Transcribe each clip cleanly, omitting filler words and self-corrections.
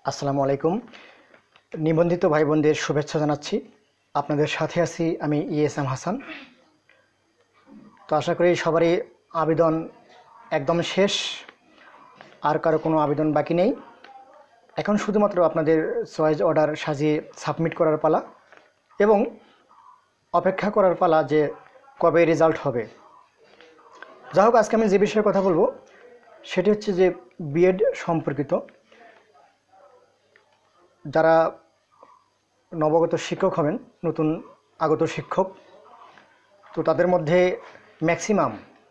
আসসালামু আলাইকুম। নিবন্ধিত ভাই বোনদের শুভেচ্ছা জানাচ্ছি। আপনাদের সাথে আছি আমি ইএসএম হাসান। তো আশা করি সবারই আবেদন একদম শেষ, আর কারো কোনো আবেদন বাকি নেই। এখন শুধুমাত্র আপনাদের চয়েস অর্ডার সাজিয়ে সাবমিট করার পালা এবং অপেক্ষা করার পালা যে কবে রেজাল্ট হবে। যাই হোক, আজকে আমি যে বিষয়ে কথা বলবো সেটি হচ্ছে যে বিএড সম্পর্কিত। যারা নবাগত শিক্ষক হবেন, নতুন আগত শিক্ষক, তো তাদের মধ্যে ম্যাক্সিমাম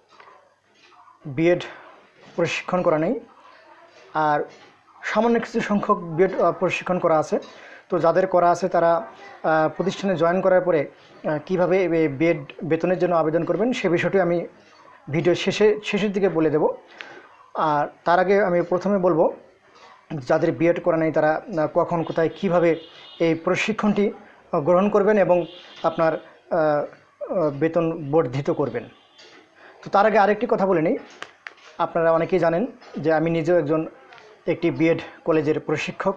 বিএড প্রশিক্ষণ করা নেই, আর সামান্য কিছু সংখ্যক বিএড প্রশিক্ষণ করা আছে। তো যাদের করা আছে তারা প্রতিষ্ঠানে জয়েন করার পরে কিভাবে বিএড বেতনের জন্য আবেদন করবেন সে বিষয়টি আমি ভিডিও শেষের দিকে বলে দেব। আর তার আগে আমি প্রথমে বলবো, যাদের বিএড করা নেই তারা কখন কোথায় কিভাবে এই প্রশিক্ষণটি গ্রহণ করবেন এবং আপনার বেতন বর্ধিত করবেন। তো তার আগে আরেকটি কথা বলে নিই। আপনারা অনেকেই জানেন যে আমি নিজেও একটি বিএড কলেজের প্রশিক্ষক।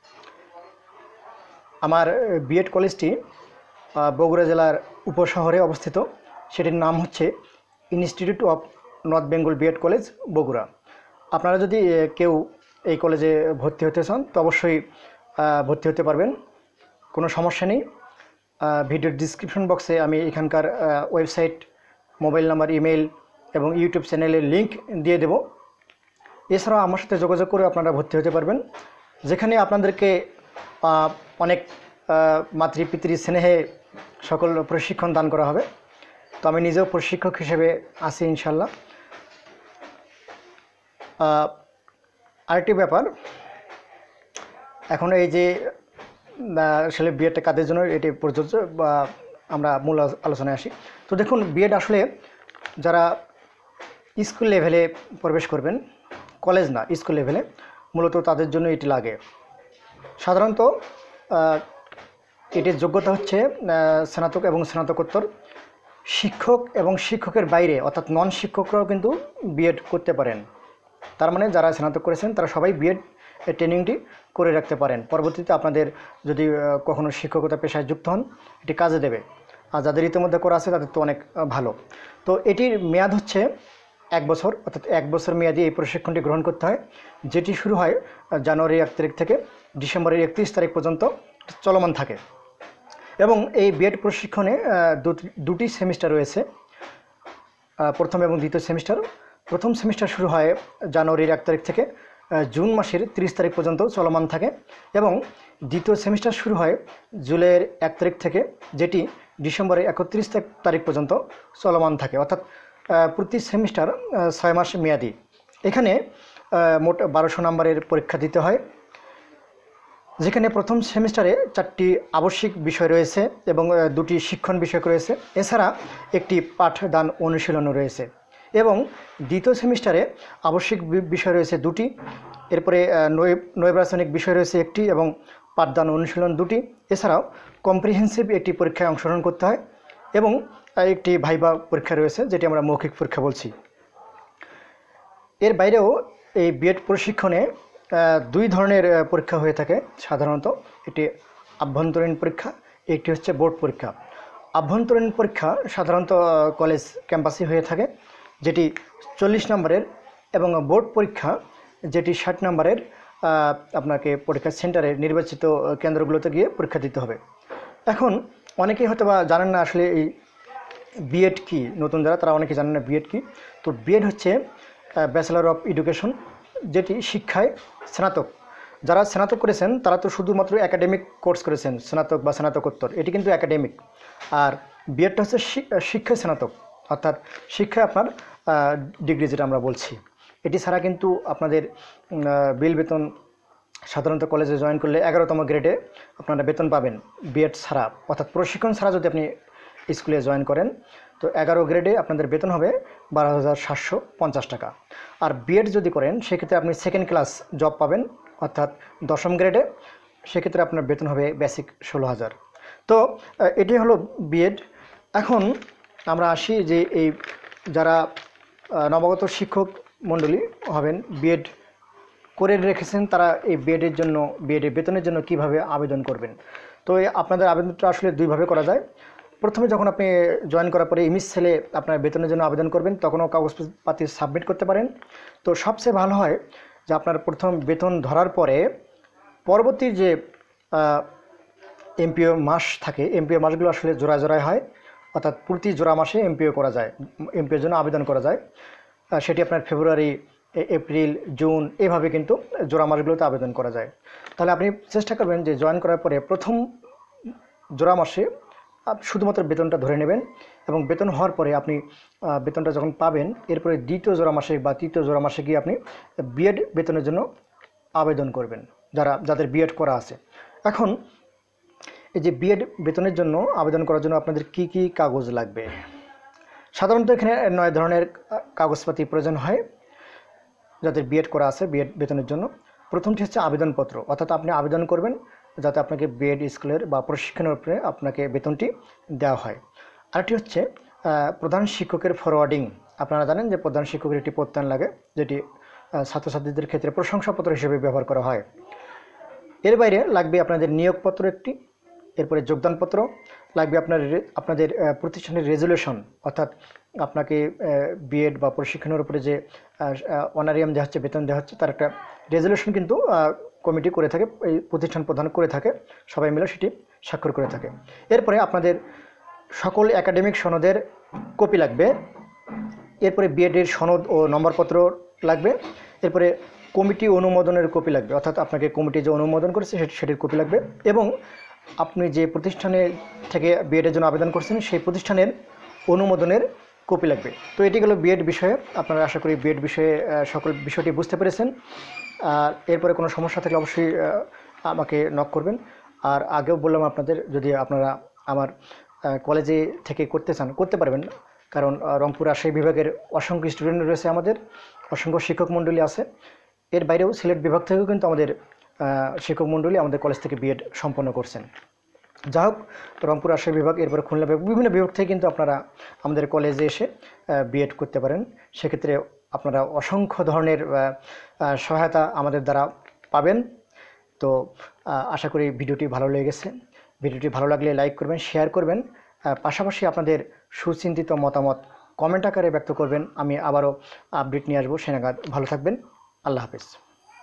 আমার বিএড কলেজটি বগুড়া জেলার উপশহরে অবস্থিত। সেটির নাম হচ্ছে institute of north Bengal BEd college Bogura. আপনারা যদি কেউ এই কলেজে ভর্তি হতে চান তো অবশ্যই ভর্তি হতে পারবেন, কোনো সমস্যা নেই। ভিডিওর ডিসক্রিপশন বক্সে আমি এখানকার ওয়েবসাইট, মোবাইল নাম্বার, ইমেল এবং ইউটিউব চ্যানেলের লিংক দিয়ে দেব। এছাড়াও আমার সাথে যোগাযোগ করে আপনারা ভর্তি হতে পারবেন, যেখানে আপনাদেরকে অনেক মাতৃপিতৃ স্নেহে সকল প্রশিক্ষণ দান করা হবে। তো আমি নিজেও প্রশিক্ষক হিসেবে আছি ইনশাল্লাহ। আরেকটি ব্যাপার, এখন এই যে আসলে বিএডটা কাদের জন্য এটি প্রযোজ্য, বা আমরা মূল আলোচনায় আসি। তো দেখুন, বিএড আসলে যারা স্কুল লেভেলে প্রবেশ করবেন, কলেজ না স্কুল লেভেলে, মূলত তাদের জন্য এটি লাগে। সাধারণত এটির যোগ্যতা হচ্ছে স্নাতক এবং স্নাতকোত্তর। শিক্ষক এবং শিক্ষকের বাইরে অর্থাৎ নন শিক্ষকরাও কিন্তু বিএড করতে পারেন। তার মানে যারা স্নাতক করেছেন তারা সবাই বিএড ট্রেনিংটি করে রাখতে পারেন। পরবর্তীতে আপনাদের যদি কখনো শিক্ষকতা পেশায় যুক্ত হন এটি কাজে দেবে। আর যাদের ইতিমধ্যে করা আছে তাদের তো অনেক ভালো। তো এটির মেয়াদ হচ্ছে 1 বছর, অর্থাৎ 1 বছর মেয়াদে এই প্রশিক্ষণটি গ্রহণ করতে হয়, যেটি শুরু হয় জানুয়ারির 1 তারিখ থেকে ডিসেম্বরের 31 তারিখ পর্যন্ত চলমান থাকে। এবং এই বিএড প্রশিক্ষণে দুটি সেমিস্টার রয়েছে, প্রথম এবং দ্বিতীয় সেমিস্টার। প্রথম সেমিস্টার শুরু হয় জানুয়ারির 1 তারিখ থেকে জুন মাসের 30 তারিখ পর্যন্ত চলমান থাকে, এবং দ্বিতীয় সেমিস্টার শুরু হয় জুলাইয়ের 1 তারিখ থেকে, যেটি ডিসেম্বরের 31 তারিখ পর্যন্ত চলমান থাকে। অর্থাৎ প্রতি সেমিস্টার 6 মাস মেয়াদি। এখানে মোট 1200 নম্বরের পরীক্ষা দিতে হয়, যেখানে প্রথম সেমিস্টারে 4টি আবশ্যিক বিষয় রয়েছে এবং 2টি শিক্ষণ বিষয় রয়েছে। এছাড়া একটি পাঠদান অনুশীলনও রয়েছে। এবং দ্বিতীয় সেমিস্টারে আবশ্যিক বিষয় রয়েছে 2টি, এরপরে নৈর্বাচনিক বিষয় রয়েছে 1টি এবং পাঠদান অনুশীলন 2টি। এছাড়াও কম্প্রিহেন্সিভ একটি পরীক্ষায় অংশগ্রহণ করতে হয় এবং একটি ভাইবা পরীক্ষা রয়েছে, যেটি আমরা মৌখিক পরীক্ষা বলছি। এর বাইরেও এই বিএড প্রশিক্ষণে 2 ধরনের পরীক্ষা হয়ে থাকে সাধারণত। একটি আভ্যন্তরীণ পরীক্ষা, একটি হচ্ছে বোর্ড পরীক্ষা। আভ্যন্তরীণ পরীক্ষা সাধারণত কলেজ ক্যাম্পাসে হয়ে থাকে, যেটি 40 নম্বরের, এবং বোর্ড পরীক্ষা যেটি 60 নম্বরের আপনাকে পরীক্ষা সেন্টারে নির্বাচিত কেন্দ্রগুলোতে গিয়ে পরীক্ষা দিতে হবে। এখন অনেকেই হয়তো বা জানেন না আসলে এই বিএড কি, নতুন যারা তারা অনেকে জানেন না বিএড কি। তো বিএড হচ্ছে ব্যাচেলর অফ এডুকেশন, যেটি শিক্ষায় স্নাতক। যারা স্নাতক করেছেন তারা তো শুধুমাত্র একাডেমিক কোর্স করেছেন, স্নাতক বা স্নাতকোত্তর, এটি কিন্তু একাডেমিক। আর বিএডটা হচ্ছে শিক্ষায় স্নাতক, অর্থাৎ শিক্ষায় আপনার ডিগ্রি যেটা আমরা বলছি। এটি ছাড়া কিন্তু আপনাদের বিল বেতন সাধারণত কলেজে জয়েন করলে 11তম গ্রেডে আপনারা বেতন পাবেন বিএড ছাড়া, অর্থাৎ প্রশিক্ষণ ছাড়া যদি আপনি স্কুলে জয়েন করেন তো 11 গ্রেডে আপনাদের বেতন হবে 12,750 টাকা। আর বিএড যদি করেন সেক্ষেত্রে আপনি সেকেন্ড ক্লাস জব পাবেন, অর্থাৎ 10ম গ্রেডে, সেক্ষেত্রে আপনার বেতন হবে বেসিক 16,000। তো এটি হলো বিএড। এখন আমরা আসি যে এই যারা নবাগত শিক্ষক মণ্ডলী হবেন, বিএড করে রেখেছেন তারা এই বিএডের জন্য বিএডের বেতনের জন্য কিভাবে আবেদন করবেন। তো আপনাদের আবেদনটা আসলে দুইভাবে করা যায়। প্রথমে যখন আপনি জয়েন করার পরে ইমেজ সেলে আপনার বেতনের জন্য আবেদন করবেন তখনও কাগজপাতি সাবমিট করতে পারেন। তো সবচেয়ে ভালো হয় যে আপনার প্রথম বেতন ধরার পরে পরবর্তী যে এমপিও মাস থাকে, এমপিও মাসগুলো আসলে জোড়ায় জোড়ায় হয়, অর্থাৎ প্রতি জোড়া মাসে এমপিও করা যায়, এমপিওর জন্য আবেদন করা যায়। সেটি আপনার ফেব্রুয়ারি, এপ্রিল, জুন এভাবে কিন্তু জোড়া মাসগুলোতে আবেদন করা যায়। তাহলে আপনি চেষ্টা করবেন যে জয়েন করার পরে প্রথম জোড়া মাসে শুধুমাত্র বেতনটা ধরে নেবেন এবং বেতন হওয়ার পরে আপনি বেতনটা যখন পাবেন এরপরে দ্বিতীয় জোড়া মাসে বা তৃতীয় জোড়া মাসে গিয়ে আপনি বিএড বেতনের জন্য আবেদন করবেন যাদের বিএড করা আছে। এখন এই যে বিএড বেতনের জন্য আবেদন করার জন্য আপনাদের কি কি কাগজ লাগবে? সাধারণত এখানে 9 ধরনের কাগজপাতি প্রয়োজন হয় যাদের বিএড করা আছে বিএড বেতনের জন্য। প্রথমটি হচ্ছে আবেদনপত্র, অর্থাৎ আপনি আবেদন করবেন যাতে আপনাকে বিএড স্কুলের বা প্রশিক্ষণের উপরে আপনাকে বেতনটি দেওয়া হয়। আরেকটি হচ্ছে প্রধান শিক্ষকের ফরওয়ার্ডিং। আপনারা জানেন যে প্রধান শিক্ষকের একটি প্রত্যয়ন লাগে, যেটি ছাত্রছাত্রীদের ক্ষেত্রে প্রশংসাপত্র হিসেবে ব্যবহার করা হয়। এর বাইরে লাগবে আপনাদের নিয়োগপত্র একটি, এরপরে যোগদানপত্র লাগবে, আপনাদের প্রতিষ্ঠানের রেজুলেশন, অর্থাৎ আপনাকে বিএড বা প্রশিক্ষণের উপরে যে অনারিয়াম দেওয়া হচ্ছে, বেতন দেওয়া হচ্ছে, তার একটা রেজুলেশন কিন্তু কমিটি করে থাকে, এই প্রতিষ্ঠান প্রধান করে থাকে, সবাই মিলে সেটি স্বাক্ষর করে থাকে। এরপরে আপনাদের সকল একাডেমিক সনদের কপি লাগবে, এরপরে বিএডের সনদ ও নম্বরপত্র লাগবে, এরপরে কমিটি অনুমোদনের কপি লাগবে, অর্থাৎ আপনাকে কমিটি যে অনুমোদন করেছে সেটির কপি লাগবে, এবং আপনি যে প্রতিষ্ঠানে থেকে বিএডের জন্য আবেদন করছেন সেই প্রতিষ্ঠানের অনুমোদনের কপি লাগবে। তো এটি গেল বিএড বিষয়ে। আপনারা আশা করি বিএড বিষয়ে সকল বিষয়টি বুঝতে পেরেছেন। আর এরপরে কোনো সমস্যা থাকলে অবশ্যই আমাকে নক করবেন। আর আগেও বললাম আপনাদের, যদি আপনারা আমার কলেজে থেকে করতে চান করতে পারবেন, কারণ রংপুর রাজশাহী বিভাগের অসংখ্য স্টুডেন্ট রয়েছে, আমাদের অসংখ্য শিক্ষক মণ্ডলী আছে। এর বাইরেও সিলেট বিভাগ থেকেও কিন্তু আমাদের শিক্ষক মণ্ডলী আমাদের কলেজ থেকে বিএড সম্পন্ন করছেন। যা হোক, রংপুর রাজশাহী বিভাগ, এরপরে খুলনা বিভাগ, বিভিন্ন বিভাগ থেকে কিন্তু আপনারা আমাদের কলেজে এসে বিএড করতে পারেন। সেক্ষেত্রে আপনারা অসংখ্য ধরনের সহায়তা আমাদের দ্বারা পাবেন। তো আশা করি ভিডিওটি ভালো লেগেছে। ভিডিওটি ভালো লাগলে লাইক করবেন, শেয়ার করবেন, পাশাপাশি আপনাদের সুচিন্তিত মতামত কমেন্ট আকারে ব্যক্ত করবেন। আমি আবারও আপডেট নিয়ে আসবো। সে নাগাদ ভালো থাকবেন। আল্লাহ হাফেজ।